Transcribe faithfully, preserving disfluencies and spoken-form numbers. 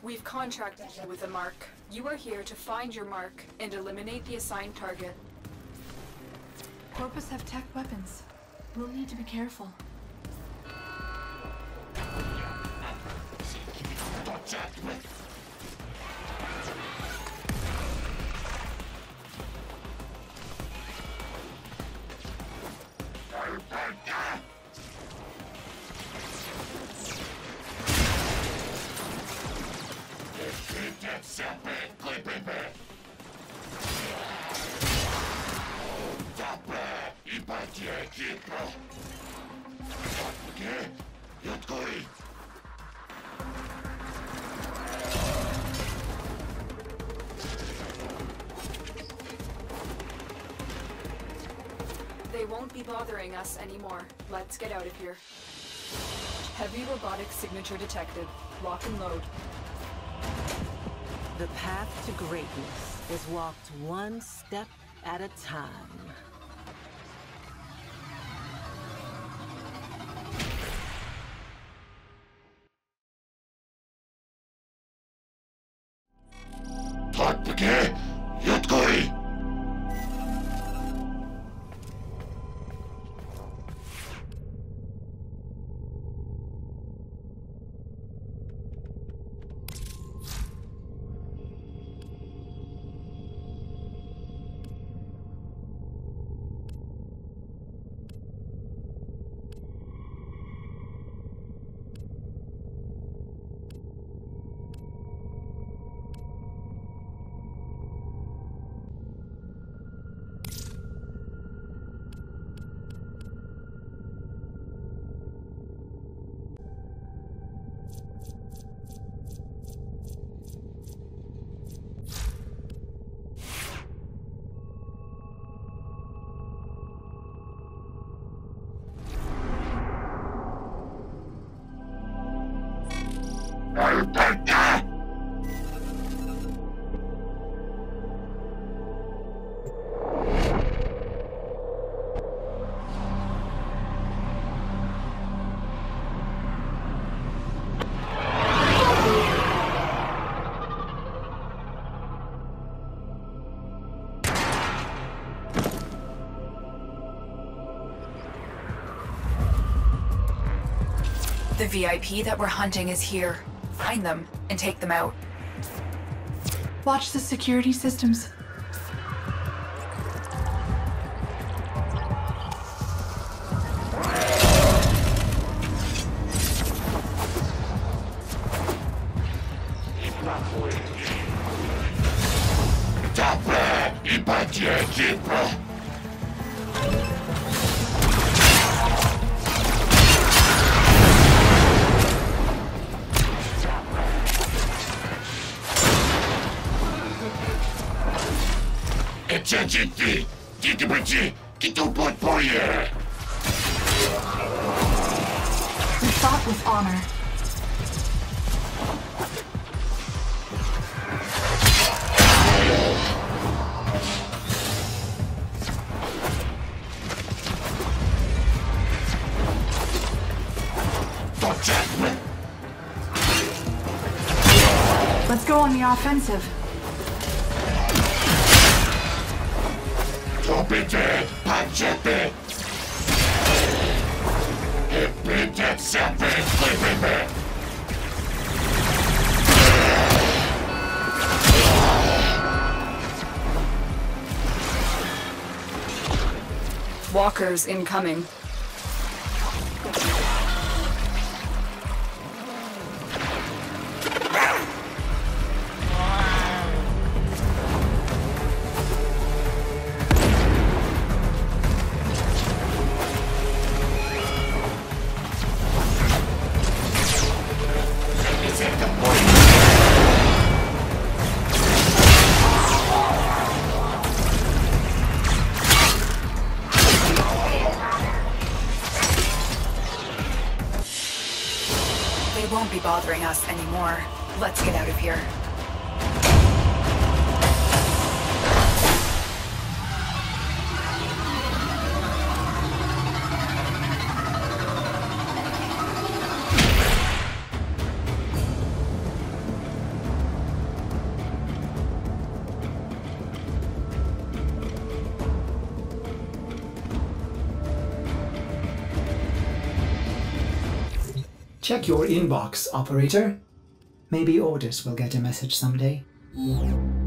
We've contracted you with a mark. You are here to find your mark and eliminate the assigned target. Corpus have tech weapons. We'll need to be careful. They won't be bothering us anymore. Let's get out of here. Heavy robotic signature detected. Lock and load. The path to greatness is walked one step at a time. The V I P that we're hunting is here. Find them and take them out. Watch the security systems. Ти, ти бачи, кито подпоє. We fought with honor. Let's go on the offensive. Убейте, подчепи. И придется выхлебать. Walkers incoming. They won't be bothering us anymore. Let's get out of here. Check your inbox, operator. Maybe Otis will get a message someday.